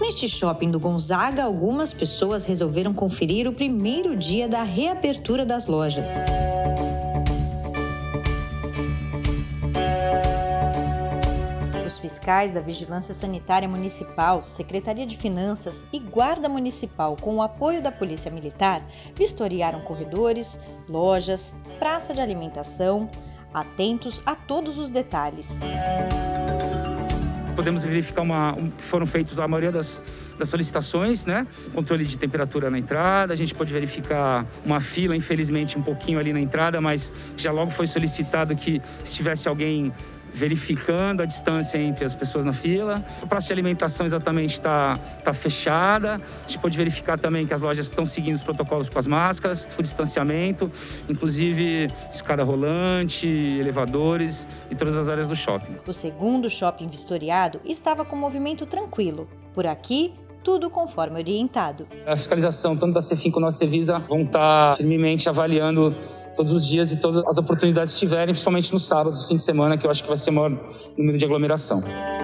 Neste shopping do Gonzaga, algumas pessoas resolveram conferir o primeiro dia da reabertura das lojas. Os fiscais da Vigilância Sanitária Municipal, Secretaria de Finanças e Guarda Municipal, com o apoio da Polícia Militar, vistoriaram corredores, lojas, praça de alimentação, atentos a todos os detalhes. Podemos verificar foram feitas a maioria das solicitações, né? Controle de temperatura na entrada, a gente pode verificar uma fila, infelizmente, um pouquinho ali na entrada, mas já logo foi solicitado que se tivesse alguém verificando a distância entre as pessoas na fila. A praça de alimentação exatamente está fechada. A gente pode verificar também que as lojas estão seguindo os protocolos com as máscaras, o distanciamento, inclusive escada rolante, elevadores e todas as áreas do shopping. O segundo shopping vistoriado estava com movimento tranquilo. Por aqui, tudo conforme orientado. A fiscalização, tanto da Cefim quanto da Cevisa, vão estar firmemente avaliando todos os dias e todas as oportunidades que tiverem, principalmente no sábado, no fim de semana, que eu acho que vai ser o maior número de aglomeração.